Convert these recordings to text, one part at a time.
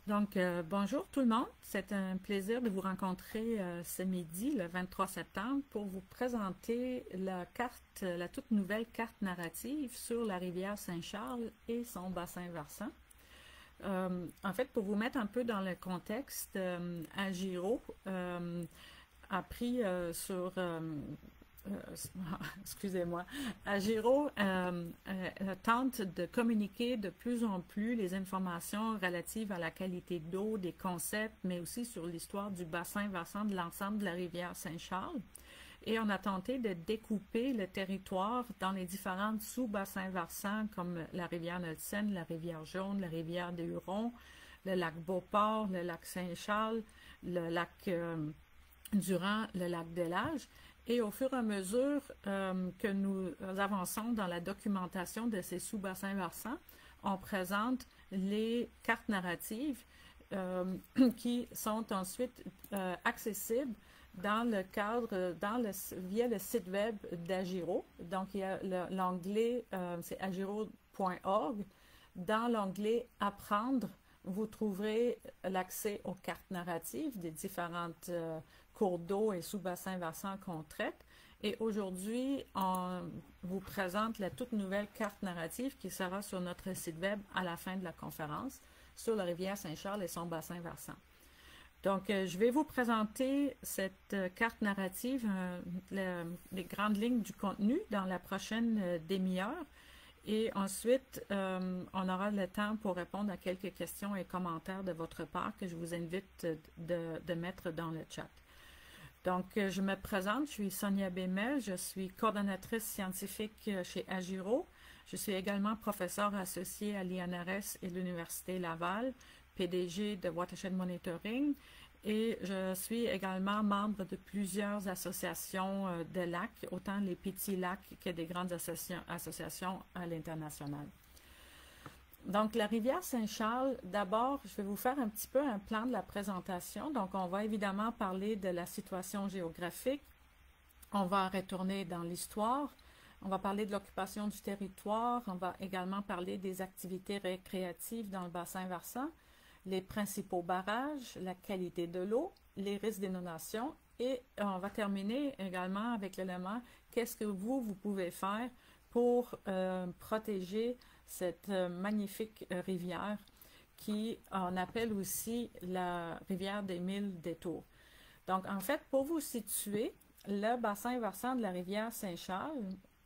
Donc, bonjour tout le monde. C'est un plaisir de vous rencontrer ce midi, le 23 septembre, pour vous présenter la carte, la toute nouvelle carte narrative sur la rivière Saint-Charles et son bassin versant. En fait, pour vous mettre un peu dans le contexte, Agiro a pris excusez-moi, Agiro tente de communiquer de plus en plus les informations relatives à la qualité d'eau, des concepts, mais aussi sur l'histoire du bassin versant de l'ensemble de la rivière Saint-Charles. Et on a tenté de découper le territoire dans les différentes sous-bassins versants comme la rivière Nelson, la rivière Jaune, la rivière des Hurons, le lac Beauport, le lac Saint-Charles, le lac Durand, le lac des Lages. Et au fur et à mesure que nous avançons dans la documentation de ces sous-bassins versants, on présente les cartes narratives qui sont ensuite accessibles dans le cadre, via le site web d'Agiro. Donc, il y a l'onglet, c'est agiro.org. Dans l'onglet Apprendre, vous trouverez l'accès aux cartes narratives des différentes cours d'eau et sous-bassins versants qu'on traite. Et aujourd'hui, on vous présente la toute nouvelle carte narrative qui sera sur notre site web à la fin de la conférence sur la rivière Saint-Charles et son bassin versant. Donc, je vais vous présenter cette carte narrative, les grandes lignes du contenu dans la prochaine demi-heure. Et ensuite, on aura le temps pour répondre à quelques questions et commentaires de votre part que je vous invite de mettre dans le chat. Donc, je me présente, je suis Sonia Bémel, je suis coordonnatrice scientifique chez Agiro. Je suis également professeure associée à l'INRS et l'Université Laval, PDG de Watershed Monitoring, et je suis également membre de plusieurs associations de lacs, autant les petits lacs que des grandes associations à l'international. Donc, la rivière Saint-Charles, d'abord, je vais vous faire un petit peu un plan de la présentation. Donc, on va évidemment parler de la situation géographique. On va retourner dans l'histoire. On va parler de l'occupation du territoire. On va également parler des activités récréatives dans le bassin versant, les principaux barrages, la qualité de l'eau, les risques d'inondation. Et on va terminer également avec l'élément « Qu'est-ce que vous pouvez faire pour protéger cette magnifique rivière qui on appelle aussi la rivière des 1000 détours. » Donc, en fait, pour vous situer, le bassin versant de la rivière Saint-Charles,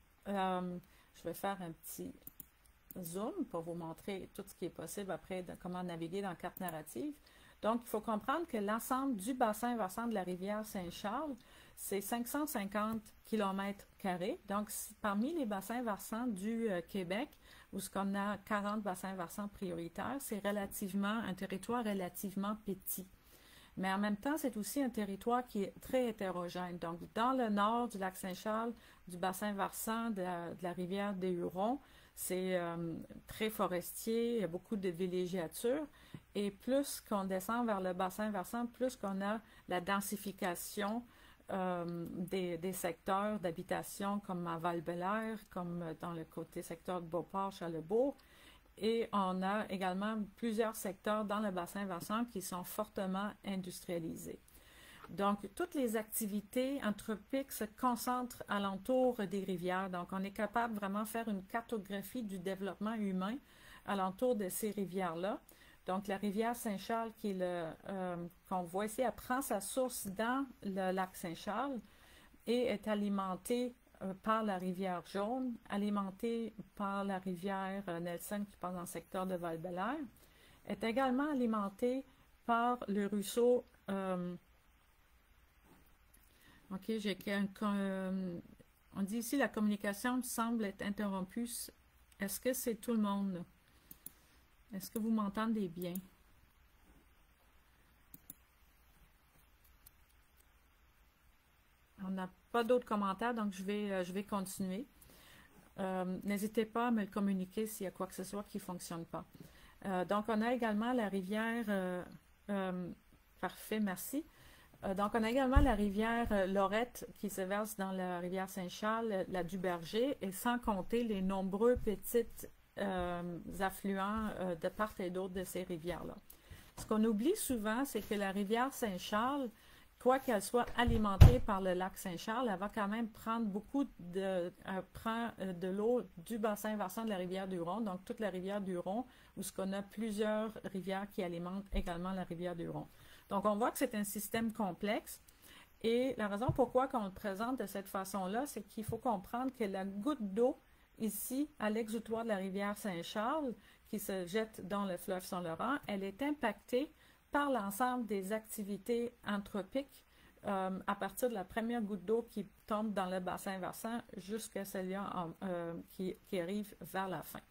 je vais faire un petit zoom pour vous montrer tout ce qui est possible après de comment naviguer dans la carte narrative. Donc, il faut comprendre que l'ensemble du bassin versant de la rivière Saint-Charles, c'est 550 km². Donc, parmi les bassins versants du Québec, où ce qu'on a 40 bassins versants prioritaires, c'est relativement un territoire relativement petit. Mais en même temps, c'est aussi un territoire qui est très hétérogène. Donc, dans le nord du lac Saint-Charles, du bassin versant de la rivière des Hurons, c'est très forestier, il y a beaucoup de villégiature. Et plus qu'on descend vers le bassin versant, plus qu'on a la densification des secteurs d'habitation comme à Val-Bélair, comme dans le côté secteur de Beauport, Charlebourg. Et on a également plusieurs secteurs dans le bassin versant qui sont fortement industrialisés. Donc, toutes les activités anthropiques se concentrent alentour des rivières. Donc, on est capable vraiment de faire une cartographie du développement humain alentour de ces rivières-là. Donc, la rivière Saint-Charles, qui est qu'on voit ici, elle prend sa source dans le lac Saint-Charles et est alimentée par la rivière Jaune, alimentée par la rivière Nelson qui passe dans le secteur de Val-Bélair, est également alimentée par le ruisseau. OK, on dit ici la communication semble être interrompue. Est-ce que c'est tout le monde? Est-ce que vous m'entendez bien? On n'a pas d'autres commentaires, donc je vais continuer. N'hésitez pas à me le communiquer s'il y a quoi que ce soit qui ne fonctionne pas. Donc, on a également la rivière... parfait, merci. Donc, on a également la rivière Lorette qui se verse dans la rivière Saint-Charles, la Duberger, et sans compter les nombreux petits affluents de part et d'autre de ces rivières-là. Ce qu'on oublie souvent, c'est que la rivière Saint-Charles, quoi qu'elle soit alimentée par le lac Saint-Charles, elle va quand même prendre prend de l'eau du bassin versant de la rivière du Huron, donc toute la rivière du Huron, où ce qu'on a plusieurs rivières qui alimentent également la rivière du Huron. Donc on voit que c'est un système complexe. Et la raison pourquoi on le présente de cette façon-là, c'est qu'il faut comprendre que la goutte d'eau ici, à l'exutoire de la rivière Saint-Charles, qui se jette dans le fleuve Saint-Laurent, elle est impactée par l'ensemble des activités anthropiques à partir de la première goutte d'eau qui tombe dans le bassin versant jusqu'à celle-là qui arrive vers la fin.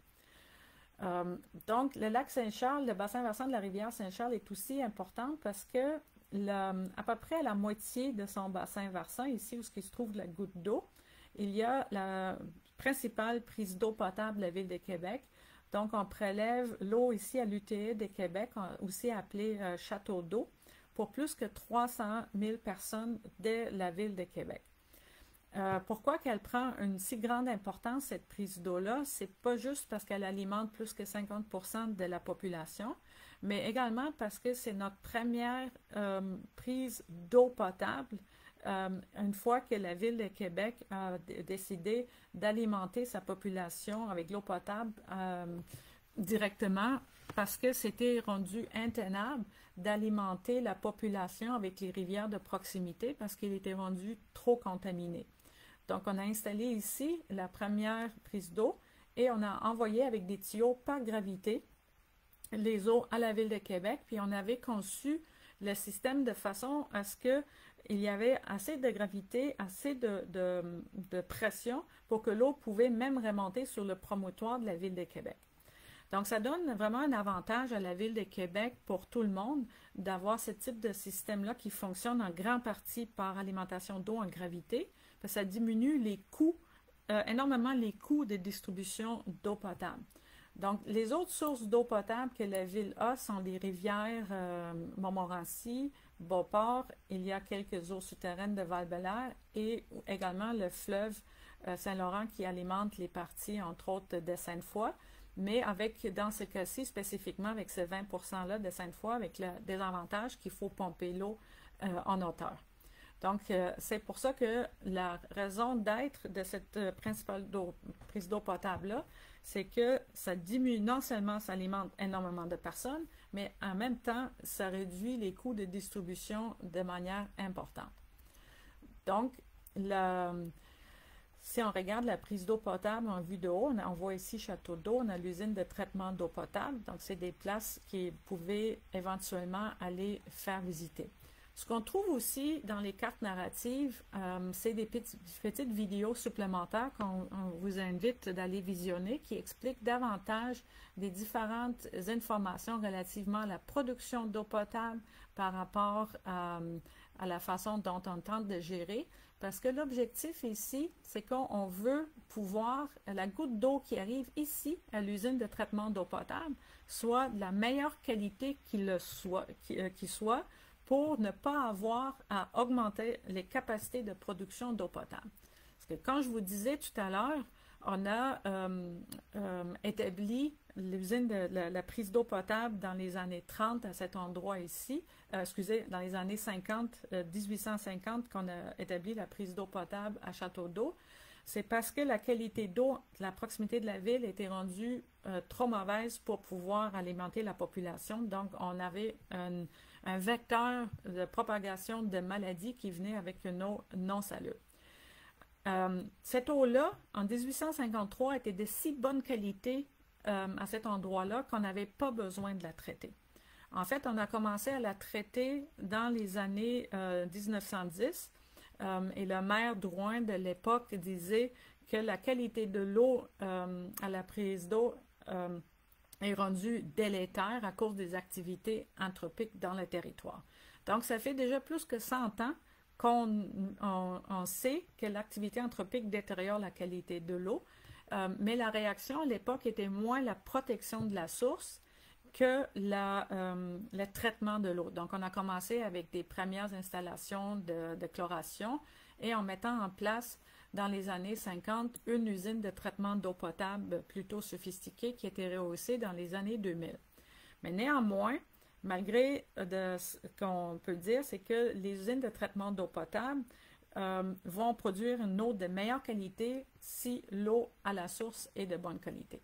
Donc, le lac Saint-Charles, le bassin versant de la rivière Saint-Charles est aussi important parce que à peu près à la moitié de son bassin versant, ici où il se trouve la goutte d'eau, il y a la principale prise d'eau potable de la ville de Québec. Donc, on prélève l'eau ici à l'UTE de Québec, aussi appelée Château d'eau, pour plus que 300 000 personnes de la ville de Québec. Pourquoi qu'elle prend une si grande importance, cette prise d'eau-là? C'est pas juste parce qu'elle alimente plus que 50% de la population, mais également parce que c'est notre première prise d'eau potable une fois que la ville de Québec a décidé d'alimenter sa population avec l'eau potable directement parce que c'était rendu intenable d'alimenter la population avec les rivières de proximité parce qu'il était rendu trop contaminé. Donc, on a installé ici la première prise d'eau et on a envoyé avec des tuyaux par gravité les eaux à la ville de Québec, puis on avait conçu le système de façon à ce qu'il y avait assez de gravité, assez de pression pour que l'eau pouvait même remonter sur le promontoire de la ville de Québec. Donc, ça donne vraiment un avantage à la ville de Québec pour tout le monde d'avoir ce type de système-là qui fonctionne en grande partie par alimentation d'eau en gravité, parce que ça diminue les coûts, énormément les coûts de distribution d'eau potable. Donc, les autres sources d'eau potable que la ville a sont les rivières Montmorency, Beauport, il y a quelques eaux souterraines de Val-Bélair et également le fleuve Saint-Laurent qui alimente les parties, entre autres, de Sainte-Foy, mais avec, dans ce cas-ci, spécifiquement avec ce 20%-là de Sainte-Foy, avec le désavantage qu'il faut pomper l'eau en hauteur. Donc, c'est pour ça que la raison d'être de cette principale prise d'eau potable-là, c'est que ça diminue, non seulement ça alimente énormément de personnes, mais en même temps, ça réduit les coûts de distribution de manière importante. Donc, si on regarde la prise d'eau potable en vue de haut, on voit ici Château d'eau, on a l'usine de traitement d'eau potable, donc c'est des places qui pouvaient éventuellement aller faire visiter. Ce qu'on trouve aussi dans les cartes narratives, c'est des petites vidéos supplémentaires qu'on vous invite d'aller visionner qui expliquent davantage des différentes informations relativement à la production d'eau potable par rapport à la façon dont on tente de gérer. Parce que l'objectif ici, c'est qu'on veut pouvoir, la goutte d'eau qui arrive ici à l'usine de traitement d'eau potable, soit de la meilleure qualité qui soit, pour ne pas avoir à augmenter les capacités de production d'eau potable. Parce que quand je vous disais tout à l'heure, on a établi l'usine de la prise d'eau potable dans les années 30 à cet endroit ici, dans les années 50, 1850 qu'on a établi la prise d'eau potable à Château d'eau. C'est parce que la qualité d'eau de la proximité de la ville était rendue trop mauvaise pour pouvoir alimenter la population. Donc, on avait un vecteur de propagation de maladies qui venait avec une eau non salubre. Cette eau-là, en 1853, était de si bonne qualité à cet endroit-là qu'on n'avait pas besoin de la traiter. En fait, on a commencé à la traiter dans les années 1910 et le maire Drouin de l'époque disait que la qualité de l'eau à la prise d'eau est rendue délétère à cause des activités anthropiques dans le territoire. Donc, ça fait déjà plus que 100 ans qu'on sait que l'activité anthropique détériore la qualité de l'eau, mais la réaction à l'époque était moins la protection de la source que le traitement de l'eau. Donc, on a commencé avec des premières installations de chloration et en mettant en place, dans les années 50, une usine de traitement d'eau potable plutôt sophistiquée qui a été rehaussée dans les années 2000. Mais néanmoins, malgré ce qu'on peut dire, c'est que les usines de traitement d'eau potable vont produire une eau de meilleure qualité si l'eau à la source est de bonne qualité.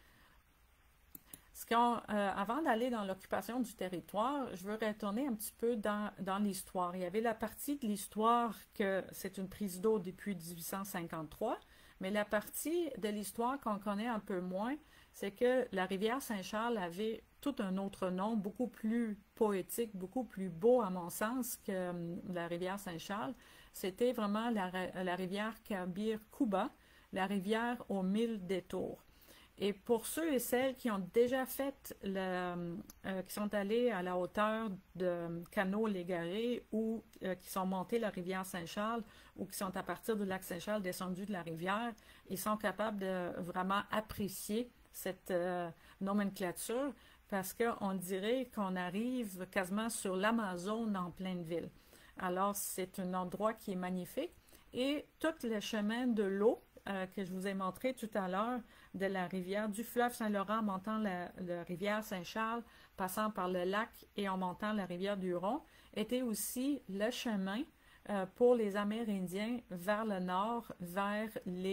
Avant d'aller dans l'occupation du territoire, je veux retourner un petit peu dans l'histoire. Il y avait la partie de l'histoire que c'est une prise d'eau depuis 1853, mais la partie de l'histoire qu'on connaît un peu moins, c'est que la rivière Saint-Charles avait tout un autre nom, beaucoup plus poétique, beaucoup plus beau à mon sens que la rivière Saint-Charles. C'était vraiment la rivière Kabir-Kouba, la rivière aux 1000 détours. Et pour ceux et celles qui ont déjà fait, qui sont allés à la hauteur de Canot-Légaré ou qui sont montés la rivière Saint-Charles ou qui sont à partir du lac Saint-Charles descendus de la rivière, ils sont capables de vraiment apprécier cette nomenclature parce qu'on dirait qu'on arrive quasiment sur l'Amazone en pleine ville. Alors, c'est un endroit qui est magnifique et tout le chemin de l'eau que je vous ai montré tout à l'heure de la rivière du fleuve Saint-Laurent montant la rivière Saint-Charles, passant par le lac et en montant la rivière du Huron, était aussi le chemin pour les Amérindiens vers le nord, vers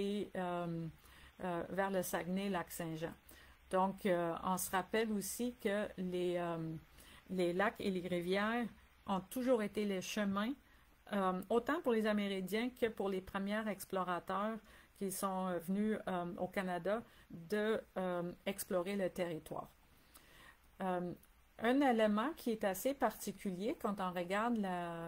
le Saguenay-Lac-Saint-Jean. Donc, on se rappelle aussi que les lacs et les rivières ont toujours été les chemins, autant pour les Amérindiens que pour les premiers explorateurs qui sont venus au Canada d'explorer le territoire. Un élément qui est assez particulier quand on regarde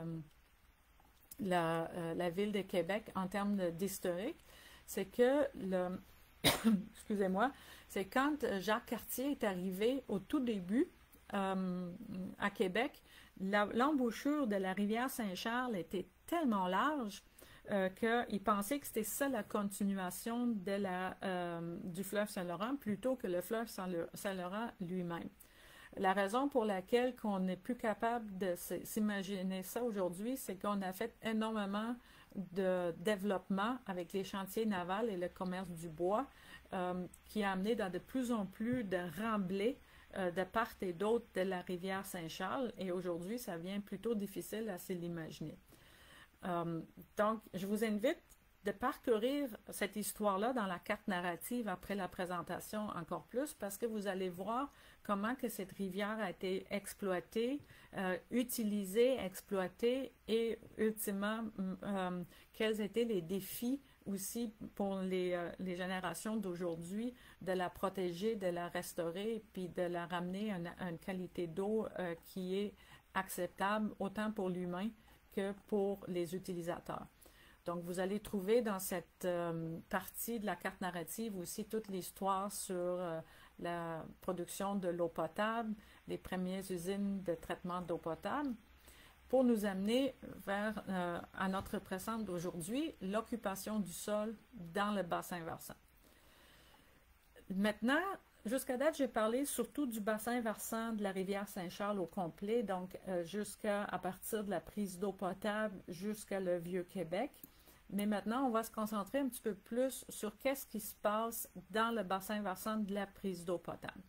la ville de Québec en termes d'historique, c'est que excusez-moi, c'est quand Jacques Cartier est arrivé au tout début à Québec, l'embouchure de la rivière Saint-Charles était tellement large qu'il pensait que c'était ça la continuation du fleuve Saint-Laurent plutôt que le fleuve Saint-Laurent lui-même. La raison pour laquelle on n'est plus capable de s'imaginer ça aujourd'hui, c'est qu'on a fait énormément de développement avec les chantiers navals et le commerce du bois qui a amené dans de plus en plus de remblais de part et d'autre de la rivière Saint-Charles et aujourd'hui, ça devient plutôt difficile à se l'imaginer. Donc, je vous invite de parcourir cette histoire-là dans la carte narrative après la présentation encore plus parce que vous allez voir comment que cette rivière a été exploitée, utilisée, exploitée et ultimement quels étaient les défis aussi pour les générations d'aujourd'hui de la protéger, de la restaurer puis de la ramener à une qualité d'eau qui est acceptable autant pour l'humain que pour les utilisateurs. Donc, vous allez trouver dans cette partie de la carte narrative aussi toute l'histoire sur la production de l'eau potable, les premières usines de traitement d'eau potable, pour nous amener vers, à notre présent d'aujourd'hui, l'occupation du sol dans le bassin versant. Maintenant, jusqu'à date, j'ai parlé surtout du bassin versant de la rivière Saint-Charles au complet, donc à partir de la prise d'eau potable jusqu'à le Vieux-Québec. Mais maintenant, on va se concentrer un petit peu plus sur qu'est-ce qui se passe dans le bassin versant de la prise d'eau potable.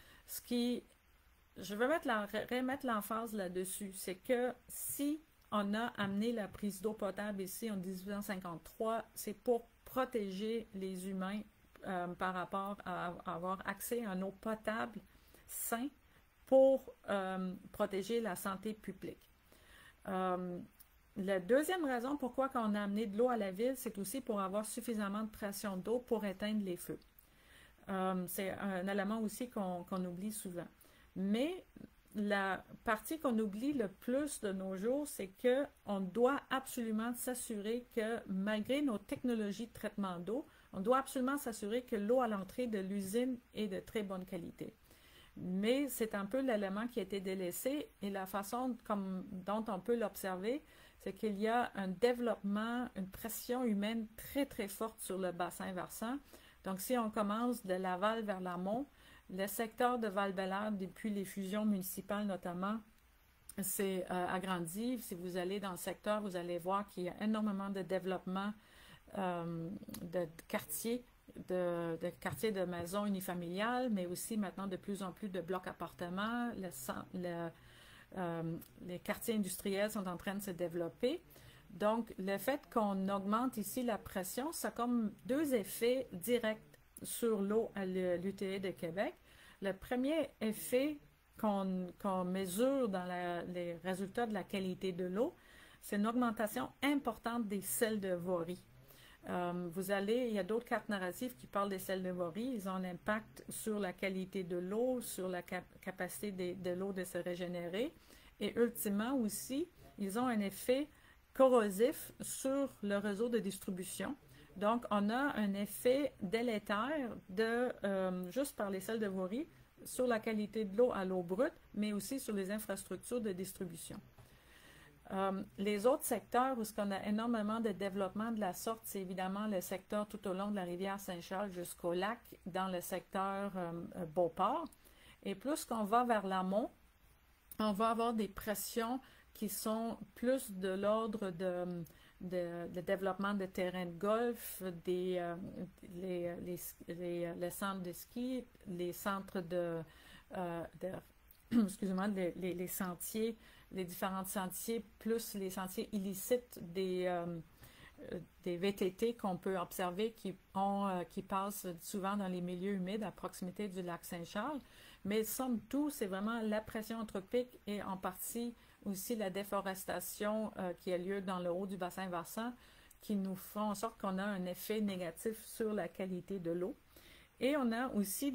Je veux remettre l'emphase là-dessus, c'est que si on a amené la prise d'eau potable ici en 1853, c'est pour protéger les humains par rapport à avoir accès à une eau potable saine pour protéger la santé publique. La deuxième raison pourquoi on a amené de l'eau à la ville, c'est aussi pour avoir suffisamment de pression d'eau pour éteindre les feux. C'est un élément aussi qu'on oublie souvent. Mais la partie qu'on oublie le plus de nos jours, c'est qu'on doit absolument s'assurer que malgré nos technologies de traitement d'eau, on doit absolument s'assurer que l'eau à l'entrée de l'usine est de très bonne qualité. Mais c'est un peu l'élément qui a été délaissé et la façon dont on peut l'observer, c'est qu'il y a un développement, une pression humaine très, très forte sur le bassin versant. Donc, si on commence de Laval vers l'amont, le secteur de Val-Bélair, depuis les fusions municipales notamment, s'est agrandi. Si vous allez dans le secteur, vous allez voir qu'il y a énormément de développement de quartiers, de quartiers de maisons unifamiliales, mais aussi maintenant de plus en plus de blocs appartements. les quartiers industriels sont en train de se développer. Donc, le fait qu'on augmente ici la pression, ça a comme deux effets directs sur l'eau à l'UTE de Québec. Le premier effet qu'on mesure dans les résultats de la qualité de l'eau, c'est une augmentation importante des sels de Vory. Il y a d'autres cartes narratives qui parlent des sels de Vory. Ils ont un impact sur la qualité de l'eau, sur la capacité de l'eau de se régénérer. Et ultimement aussi, ils ont un effet corrosif sur le réseau de distribution. Donc, on a un effet délétère juste par les sels de Vory sur la qualité de l'eau à l'eau brute, mais aussi sur les infrastructures de distribution. Les autres secteurs où on a énormément de développement de la sorte, c'est évidemment le secteur tout au long de la rivière Saint-Charles jusqu'au lac, dans le secteur Beauport. Et plus qu'on va vers l'amont, on va avoir des pressions qui sont plus de l'ordre de développement de terrains de golf, les centres de ski, les centres excusez-moi, les sentiers, les différents sentiers, plus les sentiers illicites des VTT qu'on peut observer qui passent souvent dans les milieux humides à proximité du lac Saint-Charles. Mais somme toute, c'est vraiment la pression anthropique et en partie aussi la déforestation qui a lieu dans le haut du bassin versant qui nous font en sorte qu'on a un effet négatif sur la qualité de l'eau. Et on a aussi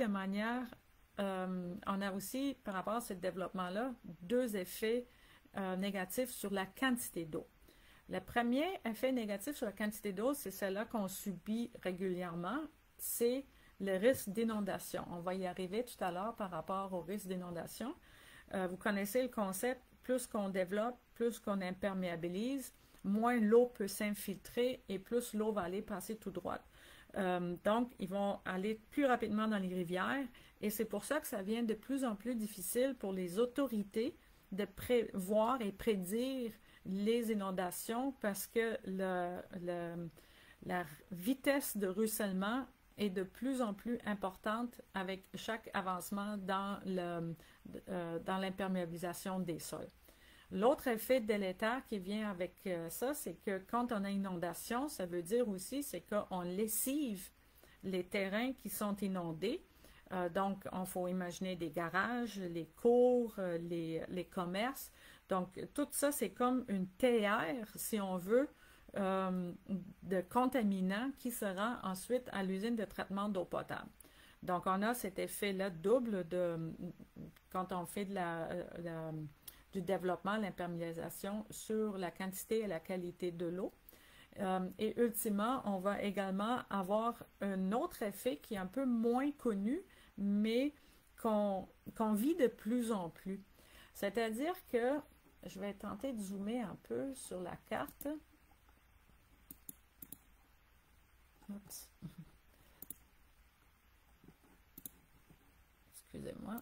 par rapport à ce développement-là, deux effets négatifs sur la quantité d'eau. Le premier effet négatif sur la quantité d'eau, c'est celle-là qu'on subit régulièrement, c'est le risque d'inondation. On va y arriver tout à l'heure par rapport au risque d'inondation. Vous connaissez le concept, plus qu'on développe, plus qu'on imperméabilise, moins l'eau peut s'infiltrer et plus l'eau va aller passer tout droit. Donc, ils vont aller plus rapidement dans les rivières et c'est pour ça que ça devient de plus en plus difficile pour les autorités de prévoir et prédire les inondations parce que la vitesse de ruissellement est de plus en plus importante avec chaque avancement dans l'imperméabilisation des sols. L'autre effet délétère qui vient avec ça, c'est que quand on a inondation, ça veut dire aussi c'est qu'on lessive les terrains qui sont inondés. Donc, il faut imaginer des garages, les cours, les commerces. Donc, tout ça, c'est comme une théière, si on veut, de contaminants qui sera ensuite à l'usine de traitement d'eau potable. Donc, on a cet effet-là double quand on fait du développement, l'imperméabilisation sur la quantité et la qualité de l'eau. Et ultimement, on va également avoir un autre effet qui est un peu moins connu, mais qu'on vit de plus en plus. C'est-à-dire que, je vais tenter de zoomer un peu sur la carte. Oups. Excusez-moi.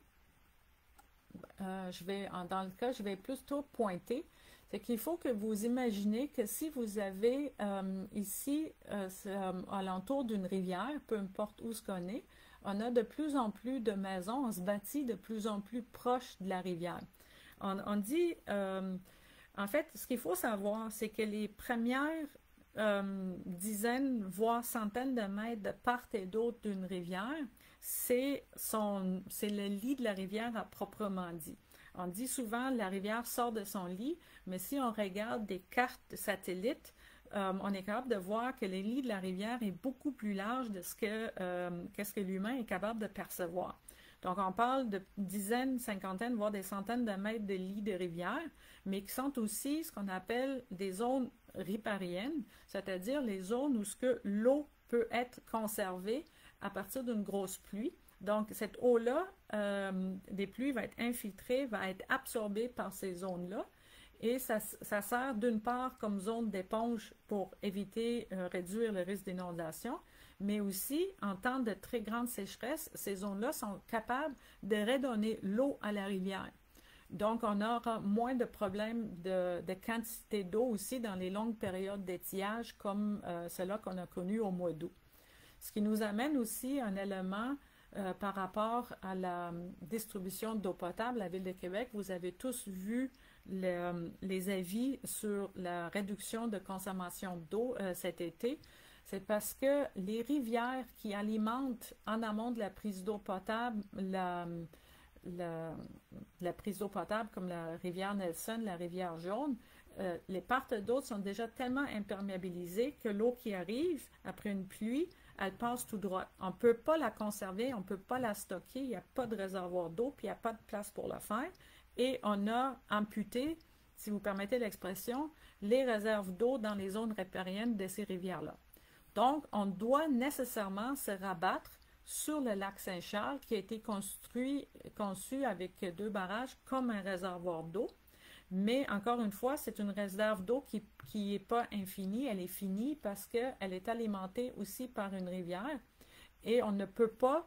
Dans le cas, je vais plutôt pointer. C'est qu'il faut que vous imaginez que si vous avez ici, alentour d'une rivière, peu importe où ce qu'on est, on a de plus en plus de maisons, on se bâtit de plus en plus proche de la rivière. On dit, en fait, ce qu'il faut savoir, c'est que les premières dizaines, voire centaines de mètres de part et d'autre d'une rivière, c'est le lit de la rivière à proprement dit. On dit souvent la rivière sort de son lit, mais si on regarde des cartes satellites, on est capable de voir que le lit de la rivière est beaucoup plus large de qu'est-ce que l'humain est capable de percevoir. Donc, on parle de dizaines, cinquantaines, voire des centaines de mètres de lits de rivière, mais qui sont aussi ce qu'on appelle des zones ripariennes, c'est-à-dire les zones où l'eau peut être conservée à partir d'une grosse pluie. Donc, cette eau-là, des pluies, va être infiltrée, va être absorbée par ces zones-là. Et ça sert d'une part comme zone d'éponge pour éviter, réduire le risque d'inondation, mais aussi, en temps de très grande sécheresse, ces zones-là sont capables de redonner l'eau à la rivière. Donc, on aura moins de problèmes de quantité d'eau aussi dans les longues périodes d'étiage comme celle-là qu'on a connue au mois d'août. Ce qui nous amène aussi un élément par rapport à la distribution d'eau potable à la Ville de Québec. Vous avez tous vu les avis sur la réduction de consommation d'eau cet été. C'est parce que les rivières qui alimentent en amont de la prise d'eau potable la prise d'eau potable comme la rivière Nelson, la rivière Jaune, les parts d'eau sont déjà tellement imperméabilisées que l'eau qui arrive après une pluie, elle passe tout droit. On ne peut pas la conserver, on ne peut pas la stocker, il n'y a pas de réservoir d'eau, puis il n'y a pas de place pour le faire. Et on a amputé, si vous permettez l'expression, les réserves d'eau dans les zones ripariennes de ces rivières-là. Donc, on doit nécessairement se rabattre sur le lac Saint-Charles qui a été conçu avec 2 barrages comme un réservoir d'eau. Mais encore une fois, c'est une réserve d'eau qui n'est pas infinie, elle est finie parce qu'elle est alimentée aussi par une rivière et on ne peut pas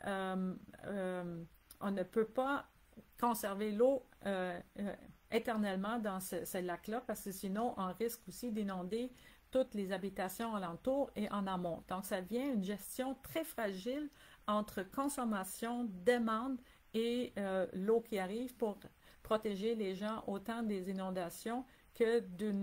conserver l'eau éternellement dans ce lac-là parce que sinon on risque aussi d'inonder toutes les habitations alentours et en amont. Donc ça devient une gestion très fragile entre consommation, demande et l'eau qui arrive pour protéger les gens autant des inondations que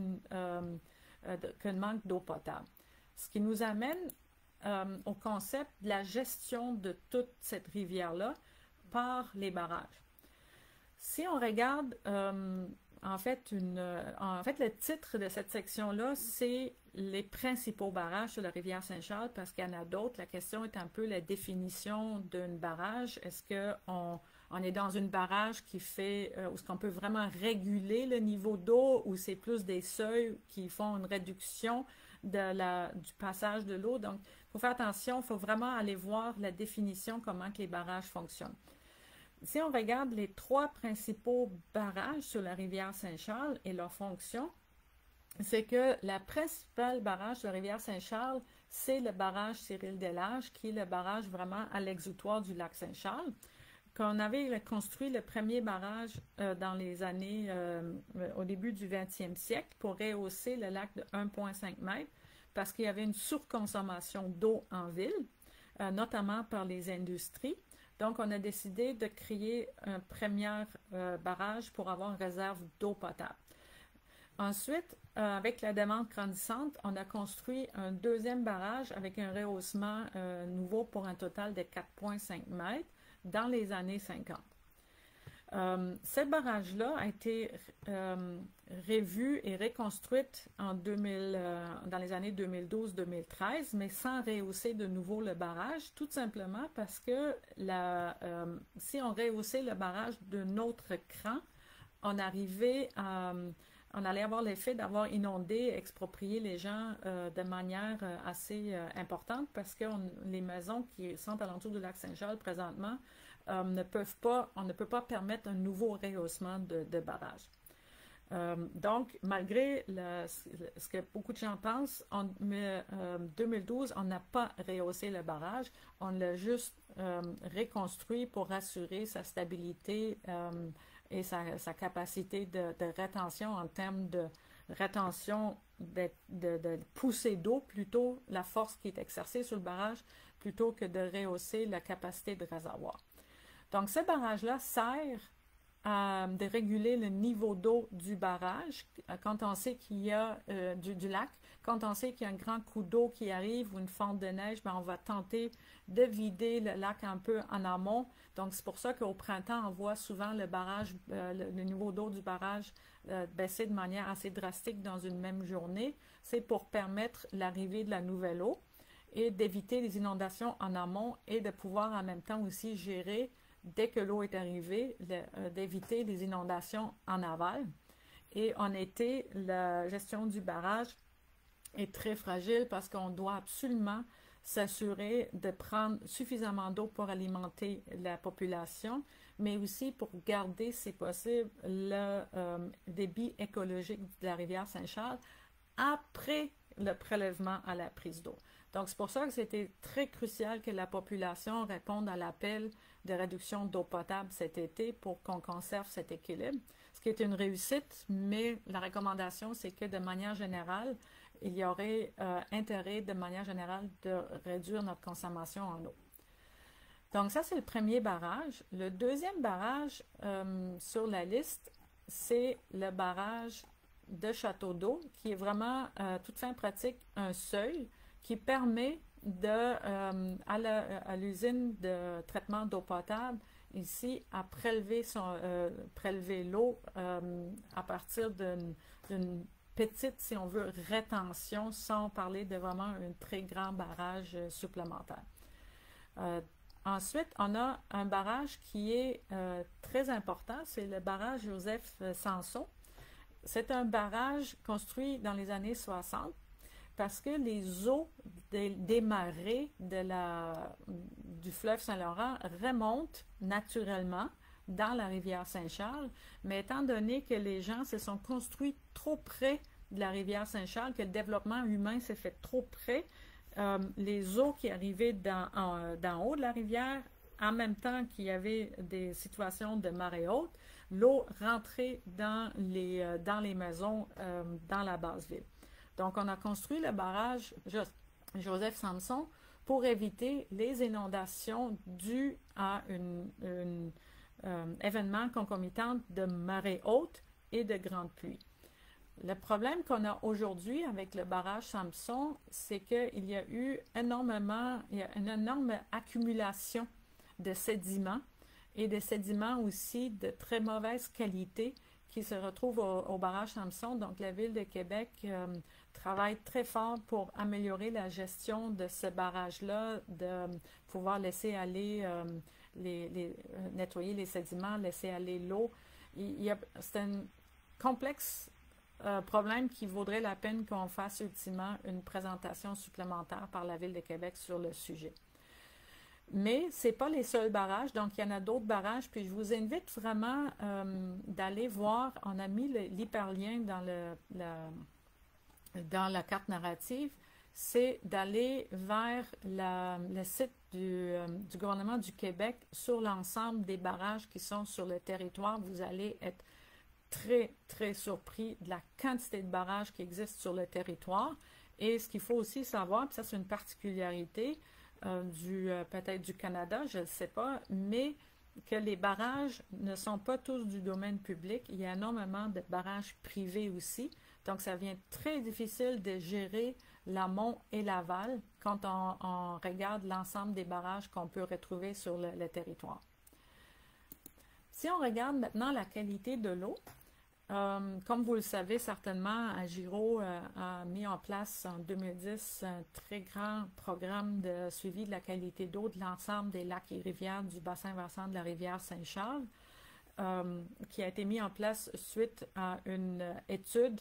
d'un manque d'eau potable. Ce qui nous amène au concept de la gestion de toute cette rivière-là par les barrages. Si on regarde, en fait, le titre de cette section-là, c'est les principaux barrages sur la rivière Saint-Charles, parce qu'il y en a d'autres. La question est un peu la définition d'un barrage. Est-ce qu'on est dans une barrage qui fait, est-ce qu'on peut vraiment réguler le niveau d'eau ou c'est plus des seuils qui font une réduction du passage de l'eau? Donc, il faut faire attention, il faut vraiment aller voir la définition, comment que les barrages fonctionnent. Si on regarde les 3 principaux barrages sur la rivière Saint-Charles et leur fonction, c'est que la principale barrage sur la rivière Saint-Charles, c'est le barrage Cyril-Delage, qui est le barrage vraiment à l'exutoire du lac Saint-Charles. Quand on avait construit le premier barrage dans les années, au début du 20e siècle, pour rehausser le lac de 1,5 m, parce qu'il y avait une surconsommation d'eau en ville, notamment par les industries. Donc, on a décidé de créer un premier barrage pour avoir une réserve d'eau potable. Ensuite, avec la demande grandissante, on a construit un deuxième barrage avec un rehaussement nouveau pour un total de 4,5 m dans les années 50. Ce barrage-là a été revu et reconstruite dans les années 2012-2013, mais sans rehausser de nouveau le barrage, tout simplement parce que si on rehaussait le barrage d'un autre cran, on allait avoir l'effet d'avoir inondé, exproprié les gens de manière assez importante parce que les maisons qui sont alentour du lac Saint-Charles présentement on ne peut pas permettre un nouveau rehaussement de barrage. Donc, malgré ce que beaucoup de gens pensent, en 2012, on n'a pas rehaussé le barrage, on l'a juste reconstruit pour assurer sa stabilité et sa capacité de rétention en termes de rétention de poussée d'eau, plutôt la force qui est exercée sur le barrage, plutôt que de rehausser la capacité de réservoir. Donc, ce barrage-là sert de réguler le niveau d'eau du barrage quand on sait qu'il y a du lac. Quand on sait qu'il y a un grand coup d'eau qui arrive ou une fonte de neige, on va tenter de vider le lac un peu en amont. Donc, c'est pour ça qu'au printemps, on voit souvent le niveau d'eau du barrage baisser de manière assez drastique dans une même journée. C'est pour permettre l'arrivée de la nouvelle eau et d'éviter les inondations en amont et de pouvoir en même temps aussi gérer dès que l'eau est arrivée, d'éviter les inondations en aval. Et en été, la gestion du barrage est très fragile parce qu'on doit absolument s'assurer de prendre suffisamment d'eau pour alimenter la population, mais aussi pour garder, si possible, le débit écologique de la rivière Saint-Charles après le prélèvement à la prise d'eau. Donc, c'est pour ça que c'était très crucial que la population réponde à l'appel de réduction d'eau potable cet été pour qu'on conserve cet équilibre, ce qui est une réussite, mais la recommandation, c'est que de manière générale, il y aurait intérêt de manière générale de réduire notre consommation en eau. Donc ça, c'est le premier barrage. Le deuxième barrage sur la liste, c'est le barrage de Château d'eau, qui est vraiment, toute fin pratique, un seuil qui permet à l'usine de traitement d'eau potable ici à prélever l'eau à partir d'une petite, si on veut, rétention, sans parler de vraiment un très grand barrage supplémentaire. Ensuite, on a un barrage qui est très important, c'est le barrage Joseph Sanson. C'est un barrage construit dans les années 60 parce que les eaux des marées du fleuve Saint-Laurent remontent naturellement dans la rivière Saint-Charles, mais étant donné que les gens se sont construits trop près de la rivière Saint-Charles, que le développement humain s'est fait trop près, les eaux qui arrivaient d'en haut de la rivière, en même temps qu'il y avait des situations de marée haute, l'eau rentrait dans les maisons dans la basse ville. Donc, on a construit le barrage Joseph Sanson pour éviter les inondations dues à un événement concomitant de marée haute et de grandes pluies. Le problème qu'on a aujourd'hui avec le barrage Samson, c'est qu'il y a eu une énorme accumulation de sédiments et des sédiments aussi de très mauvaise qualité qui se retrouvent au barrage Samson. Donc, la Ville de Québec travaille très fort pour améliorer la gestion de ce barrage-là, de pouvoir laisser aller, nettoyer les sédiments, laisser aller l'eau. C'est un complexe problème qui vaudrait la peine qu'on fasse ultimement une présentation supplémentaire par la Ville de Québec sur le sujet. Mais ce n'est pas les seuls barrages, donc il y en a d'autres barrages, puis je vous invite vraiment d'aller voir, on a mis l'hyperlien dans la carte narrative, c'est d'aller vers le site du gouvernement du Québec sur l'ensemble des barrages qui sont sur le territoire. Vous allez être très, très surpris de la quantité de barrages qui existent sur le territoire. Et ce qu'il faut aussi savoir, puis ça c'est une particularité peut-être du Canada, je ne sais pas, mais que les barrages ne sont pas tous du domaine public. Il y a énormément de barrages privés aussi. Donc, ça devient très difficile de gérer l'amont et l'aval quand on regarde l'ensemble des barrages qu'on peut retrouver sur le territoire. Si on regarde maintenant la qualité de l'eau, comme vous le savez certainement, Agiro a mis en place en 2010 un très grand programme de suivi de la qualité d'eau de l'ensemble des lacs et rivières du bassin versant de la rivière Saint-Charles, qui a été mis en place suite à une étude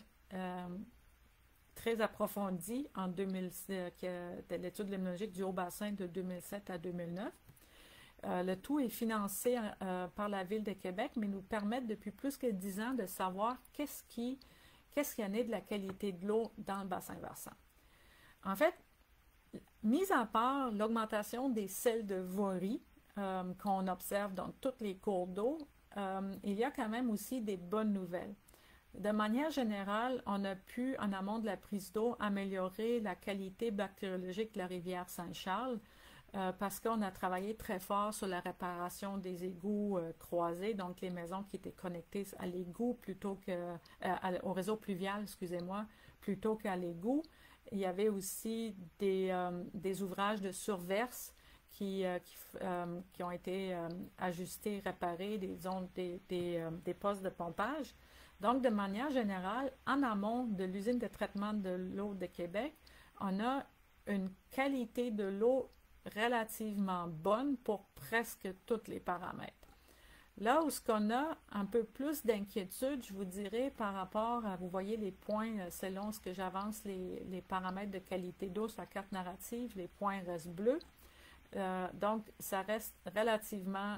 très approfondie de l'étude limnologique du Haut-Bassin de 2007 à 2009. Le tout est financé par la Ville de Québec, mais nous permet depuis plus que 10 ans de savoir qu'est-ce qui en est de la qualité de l'eau dans le bassin versant. En fait, mis à part l'augmentation des sels de voirie qu'on observe dans tous les cours d'eau, il y a quand même aussi des bonnes nouvelles. De manière générale, on a pu, en amont de la prise d'eau, améliorer la qualité bactériologique de la rivière Saint-Charles, parce qu'on a travaillé très fort sur la réparation des égouts croisés, donc les maisons qui étaient connectées à l'égout au réseau pluvial, excusez-moi, plutôt qu'à l'égout. Il y avait aussi des ouvrages de surverse qui ont été ajustés, réparés, des postes de pompage. Donc, de manière générale, en amont de l'usine de traitement de l'eau de Québec, on a une qualité de l'eau relativement bonne pour presque tous les paramètres. Là où ce qu'on a un peu plus d'inquiétude, je vous dirais, par rapport à, vous voyez les points selon ce que j'avance, les paramètres de qualité d'eau sur la carte narrative, les points restent bleus. Donc, ça reste relativement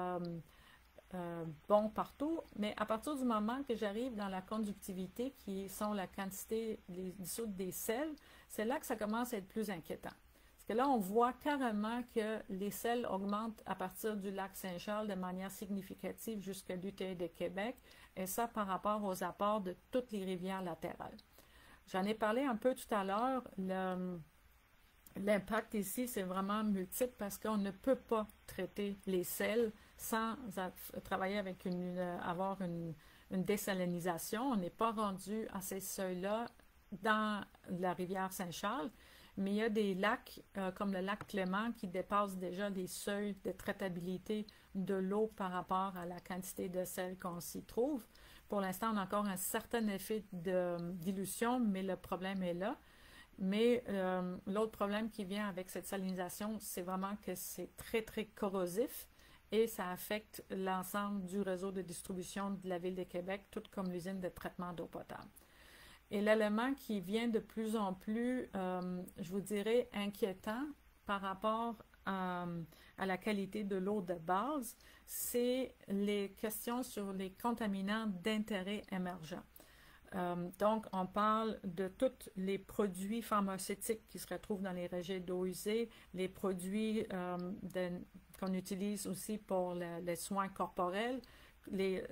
bon partout, mais à partir du moment que j'arrive dans la conductivité, qui sont la quantité dissoute des sels, c'est là que ça commence à être plus inquiétant. Parce que là, on voit carrément que les sels augmentent à partir du lac Saint-Charles de manière significative jusqu'à l'UTI de Québec, et ça par rapport aux apports de toutes les rivières latérales. J'en ai parlé un peu tout à l'heure, L'impact ici, c'est vraiment multiple parce qu'on ne peut pas traiter les sels sans travailler avec avoir une désalinisation. On n'est pas rendu à ces seuils-là dans la rivière Saint-Charles, mais il y a des lacs comme le lac Clément qui dépassent déjà les seuils de traitabilité de l'eau par rapport à la quantité de sel qu'on s'y trouve. Pour l'instant, on a encore un certain effet de dilution, mais le problème est là. Mais l'autre problème qui vient avec cette salinisation, c'est vraiment que c'est très, très corrosif et ça affecte l'ensemble du réseau de distribution de la Ville de Québec, tout comme l'usine de traitement d'eau potable. Et l'élément qui vient de plus en plus, je vous dirais, inquiétant par rapport à la qualité de l'eau de base, c'est les questions sur les contaminants d'intérêt émergent. Donc, on parle de tous les produits pharmaceutiques qui se retrouvent dans les rejets d'eau usée, les produits qu'on utilise aussi pour les soins corporels, les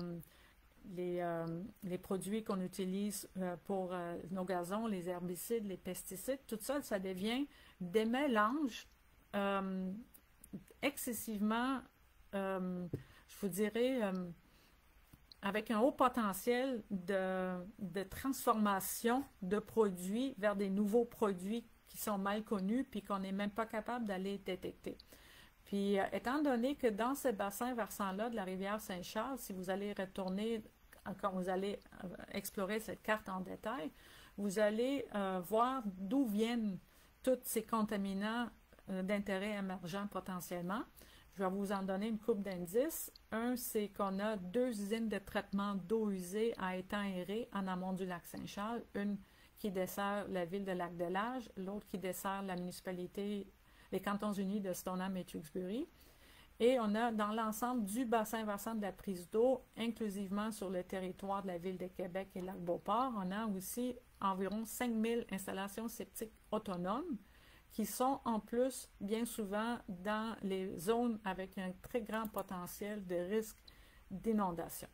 produits qu'on utilise pour nos gazons, les herbicides, les pesticides, tout ça, ça devient des mélanges excessivement, je vous dirais, avec un haut potentiel de transformation de produits vers des nouveaux produits qui sont mal connus puis qu'on n'est même pas capable d'aller détecter. Puis, étant donné que dans ce bassin versant-là de la rivière Saint-Charles, si vous allez retourner, quand vous allez explorer cette carte en détail, vous allez voir d'où viennent tous ces contaminants d'intérêt émergent potentiellement. Je vais vous en donner une couple d'indices. Un, c'est qu'on a 2 usines de traitement d'eau usée à étang aéré en amont du lac Saint-Charles, une qui dessert la ville de Lac-de-Lage, l'autre qui dessert la municipalité, les cantons unis de Stoneham et Tewksbury. Et on a dans l'ensemble du bassin versant de la prise d'eau, inclusivement sur le territoire de la ville de Québec et Lac-Beauport, on a aussi environ 5000 installations septiques autonomes qui sont en plus bien souvent dans les zones avec un très grand potentiel de risque d'inondation.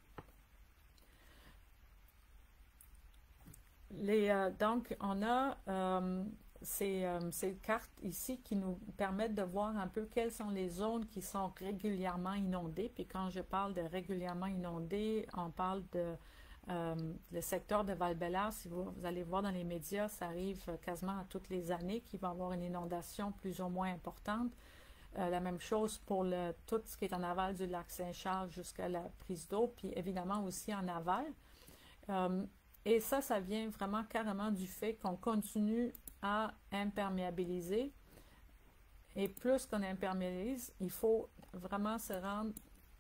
Donc, on a ces cartes ici qui nous permettent de voir un peu quelles sont les zones qui sont régulièrement inondées. Puis quand je parle de régulièrement inondées, on parle de le secteur de Val-Bélair. Si vous allez voir dans les médias, ça arrive quasiment à toutes les années qu'il va y avoir une inondation plus ou moins importante. La même chose pour tout ce qui est en aval du lac Saint-Charles jusqu'à la prise d'eau, puis évidemment aussi en aval. Et ça vient vraiment carrément du fait qu'on continue à imperméabiliser. Et plus qu'on imperméabilise, il faut vraiment se rendre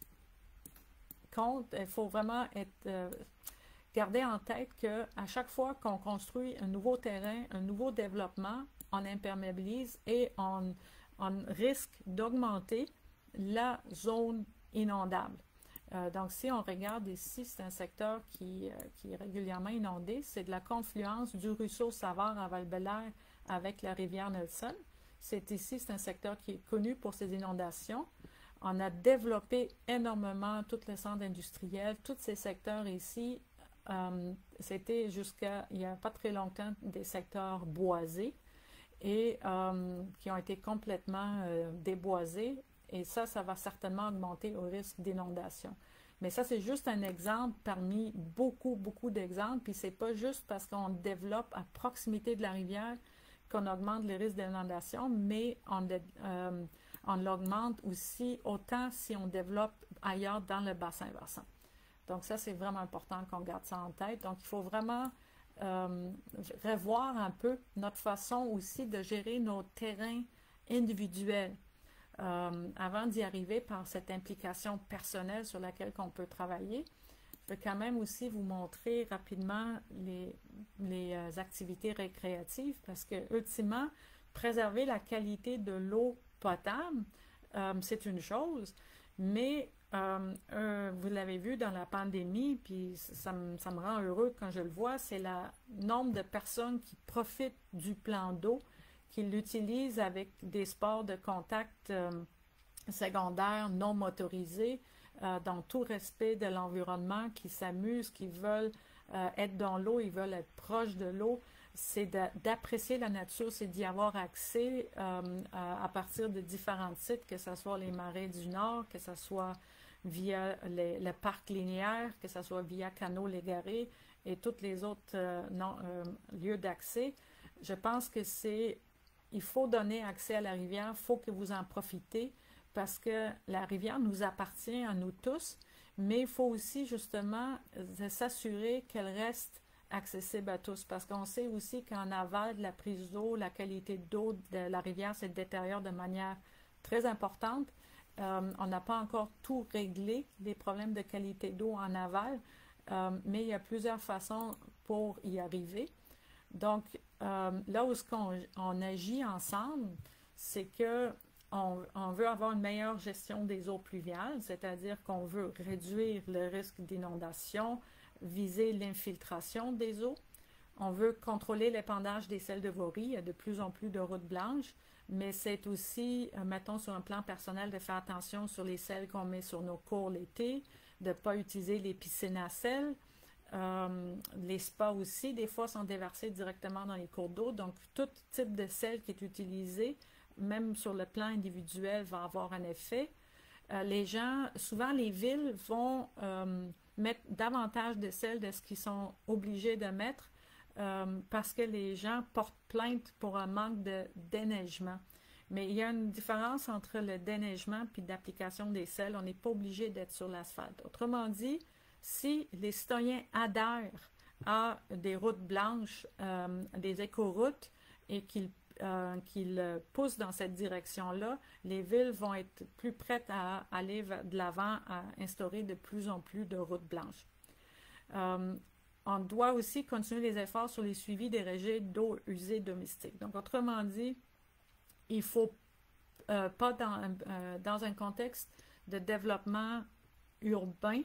compte, il faut vraiment garder en tête qu'à chaque fois qu'on construit un nouveau terrain, un nouveau développement, on imperméabilise et on risque d'augmenter la zone inondable. Donc, si on regarde ici, c'est un secteur qui est régulièrement inondé. C'est de la confluence du ruisseau Savard à Val-Bélair avec la rivière Nelson. C'est un secteur qui est connu pour ses inondations. On a développé énormément tout le centre industriel, tous ces secteurs ici. C'était jusqu'à il n'y a pas très longtemps des secteurs boisés et qui ont été complètement déboisés. Et ça va certainement augmenter au risque d'inondation. Mais ça, c'est juste un exemple parmi beaucoup, beaucoup d'exemples. Puis c'est pas juste parce qu'on développe à proximité de la rivière qu'on augmente le risque d'inondation, mais on l'augmente aussi autant si on développe ailleurs dans le bassin versant. Donc ça, c'est vraiment important qu'on garde ça en tête. Donc il faut vraiment revoir un peu notre façon aussi de gérer nos terrains individuels. Avant d'y arriver par cette implication personnelle sur laquelle on peut travailler, je vais quand même aussi vous montrer rapidement les activités récréatives parce que, ultimement, préserver la qualité de l'eau potable, c'est une chose, mais vous l'avez vu dans la pandémie, puis ça me rend heureux quand je le vois, c'est le nombre de personnes qui profitent du plan d'eau, qui l'utilisent avec des sports de contact secondaires non motorisés, dans tout respect de l'environnement, qui s'amusent, qui veulent être dans l'eau, ils veulent être proches de l'eau. c'est d'apprécier la nature, c'est d'y avoir accès à partir de différents sites, que ce soit les marais du Nord, que ce soit via le parc linéaire, que ce soit via Canaux Légaré et tous les autres lieux d'accès. Je pense que il faut donner accès à la rivière, il faut que vous en profitez parce que la rivière nous appartient à nous tous, mais il faut aussi justement s'assurer qu'elle reste accessible à tous parce qu'on sait aussi qu'en aval de la prise d'eau, la qualité d'eau de la rivière se détériore de manière très importante. On n'a pas encore tout réglé, les problèmes de qualité d'eau en aval, mais il y a plusieurs façons pour y arriver. Donc, là où on agit ensemble, c'est que on veut avoir une meilleure gestion des eaux pluviales, c'est-à-dire qu'on veut réduire le risque d'inondation, viser l'infiltration des eaux. On veut contrôler l'épandage des sels de voirie. Il y a de plus en plus de routes blanches, mais c'est aussi, mettons sur un plan personnel, de faire attention sur les sels qu'on met sur nos cours l'été, de ne pas utiliser les piscines à sel. Les spas aussi, des fois, sont déversés directement dans les cours d'eau. Donc, tout type de sel qui est utilisé, même sur le plan individuel, va avoir un effet. Les gens, souvent les villes vont mettre davantage de sel de ce qu'ils sont obligés de mettre parce que les gens portent plainte pour un manque de déneigement. Mais il y a une différence entre le déneigement puis l'application des sels. On n'est pas obligé d'être sur l'asphalte. Autrement dit, si les citoyens adhèrent à des routes blanches, des écoroutes, et qu'ils poussent dans cette direction-là, les villes vont être plus prêtes à aller de l'avant, à instaurer de plus en plus de routes blanches. On doit aussi continuer les efforts sur les suivis des rejets d'eau usée domestique. Donc, autrement dit, il ne faut pas dans un contexte de développement urbain,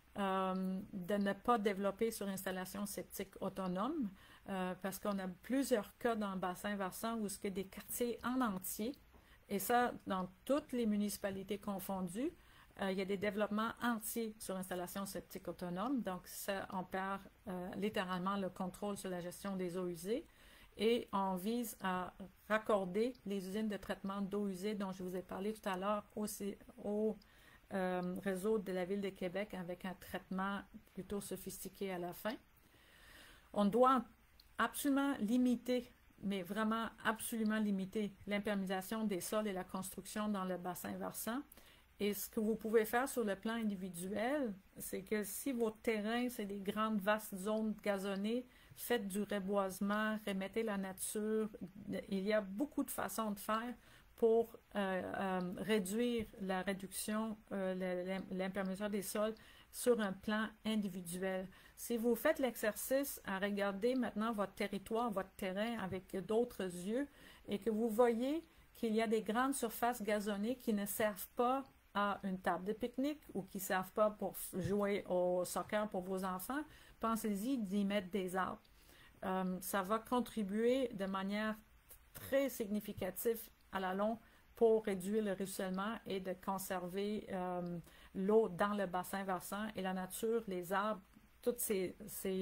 de ne pas développer sur installation septique autonome, parce qu'on a plusieurs cas dans le bassin versant où ce que des quartiers en entier, et ça dans toutes les municipalités confondues, il y a des développements entiers sur installation septique autonome, donc ça, on perd littéralement le contrôle sur la gestion des eaux usées, et on vise à raccorder les usines de traitement d'eau usée dont je vous ai parlé tout à l'heure au réseau de la Ville de Québec avec un traitement plutôt sophistiqué à la fin. On doit absolument limiter, mais vraiment absolument limiter l'imperméabilisation des sols et la construction dans le bassin versant. Et ce que vous pouvez faire sur le plan individuel, c'est que si votre terrain, c'est des grandes, vastes zones gazonnées, faites du reboisement, remettez la nature. Il y a beaucoup de façons de faire pour réduire la réduction, l'imperméabilisation des sols sur un plan individuel. Si vous faites l'exercice à regarder maintenant votre territoire, votre terrain avec d'autres yeux et que vous voyez qu'il y a des grandes surfaces gazonnées qui ne servent pas à une table de pique-nique ou qui ne servent pas pour jouer au soccer pour vos enfants, pensez-y d'y mettre des arbres. Ça va contribuer de manière très significative à la longue pour réduire le ruissellement et de conserver l'eau dans le bassin versant et la nature, les arbres, toutes ces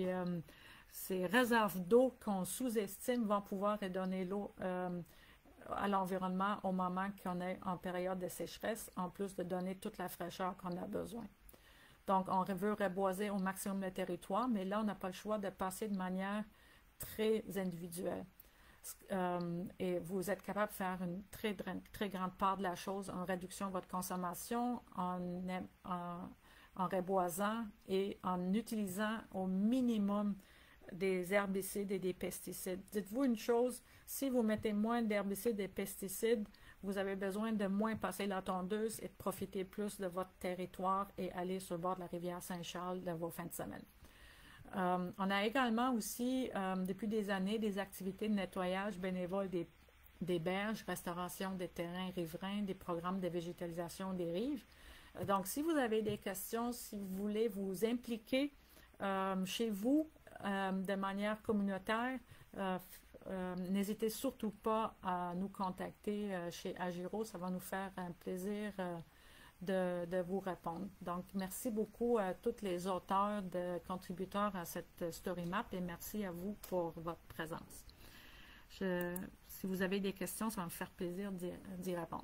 réserves d'eau qu'on sous-estime vont pouvoir redonner l'eau à l'environnement au moment qu'on est en période de sécheresse, en plus de donner toute la fraîcheur qu'on a besoin. Donc, on veut reboiser au maximum le territoire, mais là, on n'a pas le choix de passer de manière très individuelle. Et vous êtes capable de faire une très, très grande part de la chose en réduction de votre consommation, en reboisant et en utilisant au minimum des herbicides et des pesticides. Dites-vous une chose, si vous mettez moins d'herbicides et de pesticides, vous avez besoin de moins passer la tondeuse et de profiter plus de votre territoire et aller sur le bord de la rivière Saint-Charles de vos fins de semaine. On a également aussi, depuis des années, des activités de nettoyage bénévole des berges, restauration des terrains riverains, des programmes de végétalisation des rives. Donc, si vous avez des questions, si vous voulez vous impliquer chez vous de manière communautaire, n'hésitez surtout pas à nous contacter chez Agiro. Ça va nous faire un plaisir de vous répondre. Donc, merci beaucoup à tous les auteurs, de contributeurs à cette story map et merci à vous pour votre présence. Si vous avez des questions, ça va me faire plaisir d'y répondre.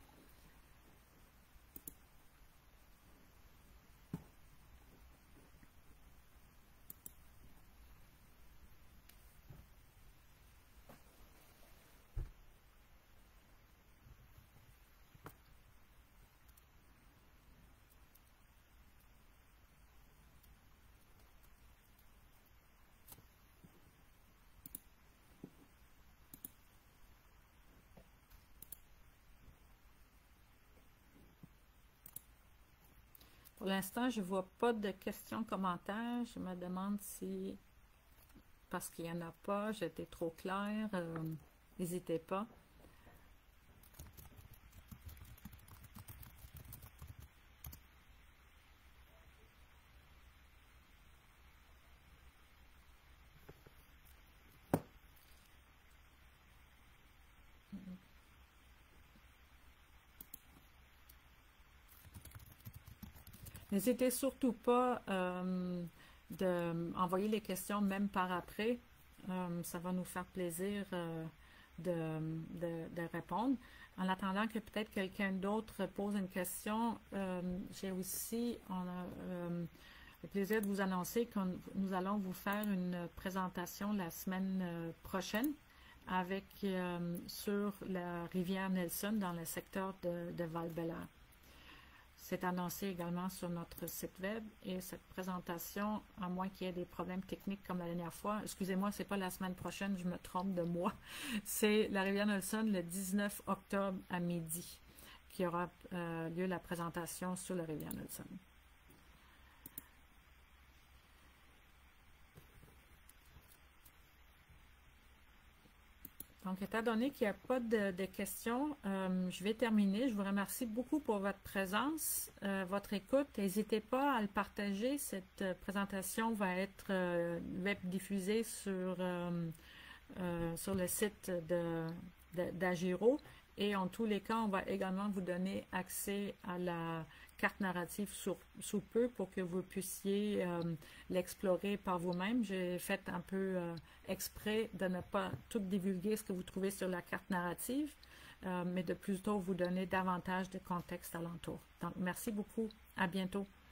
Pour l'instant, je ne vois pas de questions, commentaires. Je me demande si, parce qu'il n'y en a pas, j'étais trop claire. N'hésitez pas. N'hésitez surtout pas d'envoyer les questions même par après. Ça va nous faire plaisir de répondre. En attendant que peut-être quelqu'un d'autre pose une question, j'ai aussi le plaisir de vous annoncer que nous allons vous faire une présentation la semaine prochaine avec sur la rivière Nelson dans le secteur de Val-Bélair. C'est annoncé également sur notre site web et cette présentation, à moins qu'il y ait des problèmes techniques comme la dernière fois, excusez-moi, c'est pas la semaine prochaine, je me trompe de mois, c'est la rivière Nelson le 19 octobre à midi qui aura lieu la présentation sur la rivière Nelson. Donc, étant donné qu'il n'y a pas de questions, je vais terminer. Je vous remercie beaucoup pour votre présence, votre écoute. N'hésitez pas à le partager. Cette présentation va être web diffusée sur le site d'Agiro. Et en tous les cas, on va également vous donner accès à la carte narrative sous peu pour que vous puissiez l'explorer par vous-même. J'ai fait un peu exprès de ne pas tout divulguer ce que vous trouvez sur la carte narrative, mais de plutôt vous donner davantage de contexte alentour. Donc, merci beaucoup. À bientôt.